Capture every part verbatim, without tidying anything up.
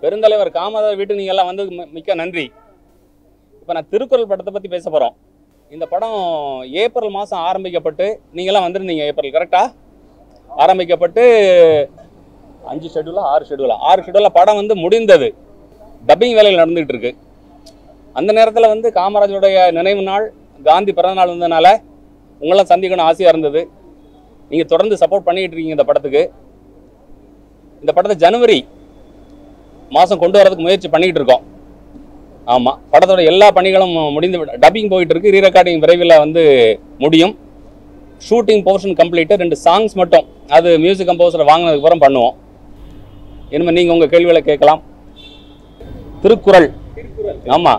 பெருந்தலைவர் காமராஜர் வீட்டுக்கு நீங்கள் எல்லாம் வந்து மிக்க நன்றி. இப்போ நான் திருக்குறள் படத்தை பற்றி பேச போகிறோம். இந்த படம் ஏப்ரல் மாதம் ஆரம்பிக்கப்பட்டு நீங்கள்லாம் வந்திருந்தீங்க. ஏப்ரல் கரெக்டாக ஆரம்பிக்கப்பட்டு அஞ்சு ஷெட்யூலாக ஆறு ஷெட்யூலா ஆறு ஷெட்யூலாக படம் வந்து முடிந்தது. டப்பிங் வேலையில் நடந்துகிட்டு இருக்கு. அந்த நேரத்தில் வந்து காமராஜருடைய நினைவு நாள், காந்தி பிறந்த நாள் வந்ததுனால உங்களாம் சந்திக்கணும் ஆசையாக இருந்தது. நீங்கள் தொடர்ந்து சப்போர்ட் பண்ணிக்கிட்டு இருக்கீங்க இந்த படத்துக்கு. இந்த படத்தை ஜனவரி மாதம் கொண்டு வரதுக்கு முயற்சி பண்ணிக்கிட்டு இருக்கோம். ஆமாம், படத்தோட எல்லா பணிகளும் முடிந்து டப்பிங் போயிட்டு இருக்கு. ரீ ரெக்கார்டிங் விரைவில் வந்து முடியும். Shooting portion complete. ரெண்டு சாங்ஸ் மட்டும் அது மியூசிக் கம்போசரை வாங்கினதுக்கு அப்புறம் பண்ணுவோம். இனிமேல் நீங்கள் உங்கள் கேள்விகளை கேட்கலாம். திருக்குறள், ஆமாம்,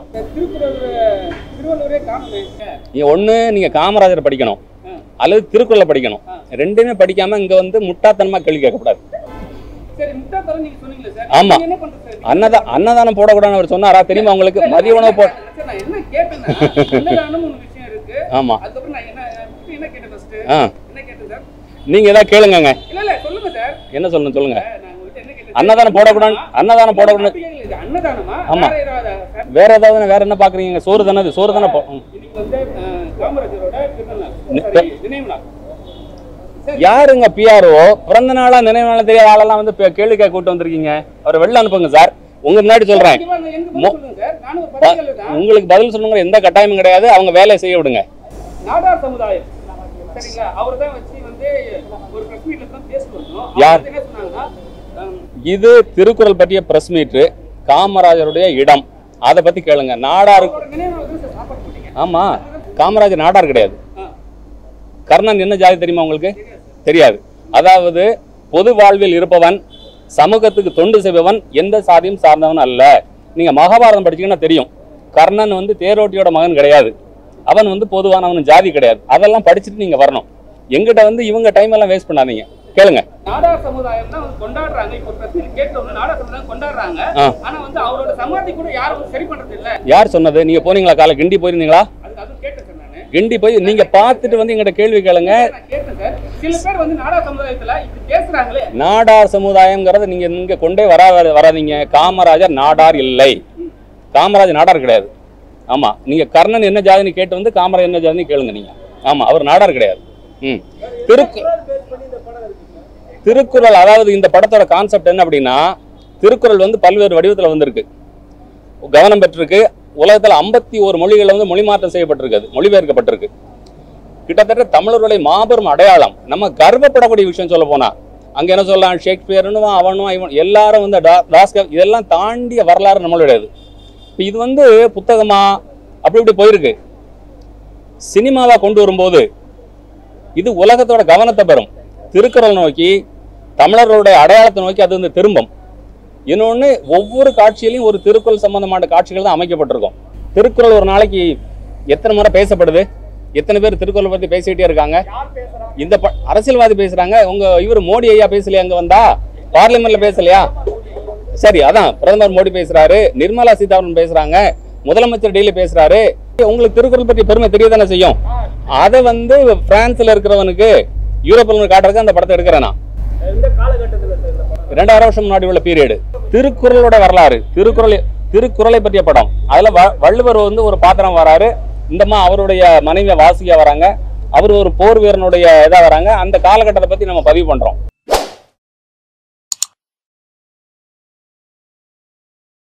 நீங்கள் ஒன்று நீங்கள் காமராஜரை படிக்கணும் அல்லது திருக்குறளை படிக்கணும். ரெண்டுமே படிக்காமல் இங்கே வந்து முட்டாத்தனமாக கேள்வி கேட்கக்கூடாது. ஆமா, அன்னதா அன்னதானம் போடக்கூடாதுன்னு அவர் சொன்னாரா தெரியுமா உங்களுக்கு? மதிய உணவு போ ஆமா, நீங்க ஏதாவது கேளுங்க. என்ன சொல்லணும் சொல்லுங்க. அன்னதானம் போடக்கூடாது, அன்னதானம் போடக்கூடாது. ஆமா, வேற ஏதாவது வேற என்ன பாக்குறீங்க? சோறு தானே, சோறு தானே. யாருங்க பிஆர்ஓ? பிறந்த நாளா நினைவு நாளா தெரியாத ஆளெல்லாம் வந்து கேள்வி கேட்க கூட்டு வந்திருக்கீங்க. அவரை வெளில அனுப்புங்க சார். உங்க முன்னாடி சொல்றேன், உங்களுக்கு பதில் சொல்லுங்க. எந்த கட்டாயமும் கிடையாது. அவங்க வேலையை செய்ய விடுங்க. நாடார் சமுதாயம் சரிங்களா, அவர் தான் வச்சு வந்து ஒரு பிரஸ் மீட்ல தான் பேசுறோம். யார் இது? திருக்குறள் பற்றிய பிரஸ் மீட், காமராஜருடைய இடம், அதை பத்தி கேளுங்க. நாடார், ஆமா, காமராஜர் நாடார் கிடையாது. கர்ணன் என்ன ஜாதி தெரியுமா உங்களுக்கு? தெரியாது. அதாவது பொது வாழ்வில் இருப்பவன், சமூகத்துக்கு தொண்டு செய்பவன், எந்த சாதியும் சார்ந்தவன் அல்ல. நீங்க மகாபாரதம் படிச்சீங்கன்னா தெரியும். கர்ணன் வந்து தேரோட்டியோட மகன் கிடையாது. அவன் வந்து பொதுவானவன், ஜாதி கிடையாது. அதெல்லாம் படிச்சுட்டு நீங்க வரணும். எங்கிட்ட வந்து இவங்க டைம் எல்லாம் வேஸ்ட் பண்ணாதீங்க. கேளுங்க. நாடார் சமுதாயம் தான் கொண்டாடுறாங்க. இப்போ பிரச்சனை கேட்டவங்க நாடார் சமுதாயம் கொண்டாடுறாங்க. ஆனா வந்து அவரோட சமாதி கூட யாரும் சரி பண்றது இல்ல. யார் சொன்னது? நீங்க போனீங்களா? காலை கிண்டி போயிருந்தீங்களா? அது கேட்டேன் நானு. கிண்டி போய் நீங்க பார்த்துட்டு வந்து எங்கிட்ட கேள்வி கேளுங்க. சில பேர் வந்து நாடார் சமுதாயத்துல இப்படி பேசுறாங்களே. நாடார் சமுதாயம்ங்கறத நீங்க இங்க கொண்டே வரா வராதீங்க. காமராஜர் நாடார் இல்லை. காமராஜர் நாடார் கிடையாது. ஆமா, நீங்க கர்ணன் என்ன ஜாதின்னு கேட்டு வந்து காமராஜர் என்ன ஜாதின்னு கேளுங்க நீங்க. ஆமா, அவர் நாடார் கிடையாது. ம் திருக்கு திருக்குறள், அதாவது இந்த படத்தோட கான்செப்ட் என்ன அப்படின்னா, திருக்குறள் வந்து பல்வேறு வடிவத்தில் வந்திருக்கு, கவனம் பெற்றிருக்கு. உலகத்தில் ஐம்பத்தி ஒரு மொழிகள் வந்து மொழி மாற்றம் செய்யப்பட்டிருக்குது, மொழிபெயர்க்கப்பட்டிருக்கு. கிட்டத்தட்ட தமிழர்களுடைய மாபெரும் அடையாளம். நம்ம கர்வப்படக்கூடிய விஷயம் சொல்ல போனா, அங்க என்ன சொல்லலாம், ஷேக்ஸ்பியர்னு அவனும் இவன் எல்லாரும் வந்து டாஸ்கர், இதெல்லாம் தாண்டிய வரலாறு நம்மளுடையது. இப்போ இது வந்து புத்தகமா அப்படி இப்படி போயிருக்கு. சினிமாவா கொண்டு வரும்போது இது உலகத்தோட கவனத்தை பெறும். திருக்குறள் நோக்கி, தமிழர்களுடைய அடையாளத்தை நோக்கி அது வந்து திரும்பும். இன்னொன்று, ஒவ்வொரு காட்சியிலையும் ஒரு திருக்குறள் சம்பந்தமான காட்சிகள் தான் அமைக்கப்பட்டிருக்கும். திருக்குறள் ஒரு நாளைக்கு எத்தனை முறை பேசப்படுது? எத்தனை பேர் திருக்குறள் பற்றி பேசிக்கிட்டே இருக்காங்க? இந்த அரசியல்வாதி பேசுறாங்க. உங்க இவர் மோடி ஐயா பேசலையா? அங்க வந்தா பார்லிமெண்ட்ல பேசலையா? சரி, அதான் பிரதமர் மோடி பேசுறாரு, நிர்மலா சீதாராமன் பேசுறாங்க, முதலமைச்சர் டெய்லி பேசுறாரு. உங்களுக்கு திருக்குறள் பற்றி பெருமை தெரியதானே செய்யும். அதை வந்து பிரான்ஸ்ல இருக்கிறவனுக்கு, யூரோப்பில் காட்டுறதுக்கு அந்த படத்தை எடுக்கிறேன் நான். இரண்டாயிரம் வருஷம் முன்னாடி உள்ள பீரியடு. திருக்குறளோட வரலாறு, திருக்குறள் திருக்குறளை பற்றிய படம். அதுல வள்ளுவர் வந்து ஒரு பாத்திரம் வராரு. இந்தமா அவருடைய மனைவியை வாசிக்க வராங்க. அவர் ஒரு போர் வீரனுடைய இதா வராங்க. அந்த காலகட்டத்தை பத்தி நம்ம பதிவு பண்றோம்.